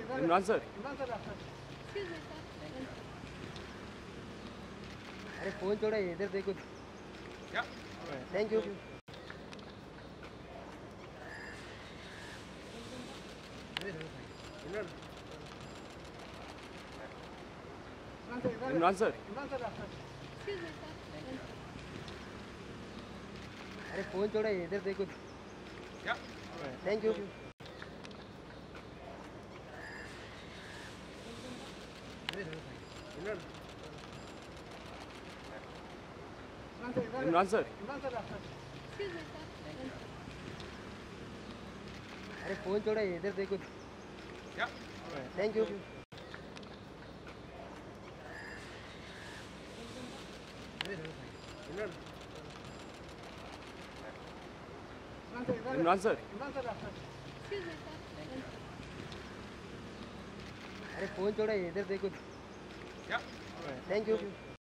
Imran sir. अरे phone छोड़ा, इधर देखो। क्या? Thank you. इमरान सर। अरे फोन छोड़ा, इधर देखो। क्या? Thank you. इमरान सर। अरे फोन छोड़ा, इधर देखो। क्या? Thank you. इमरान सर। अरे फोन छोड़ा, इधर देखो। क्या? Thank you.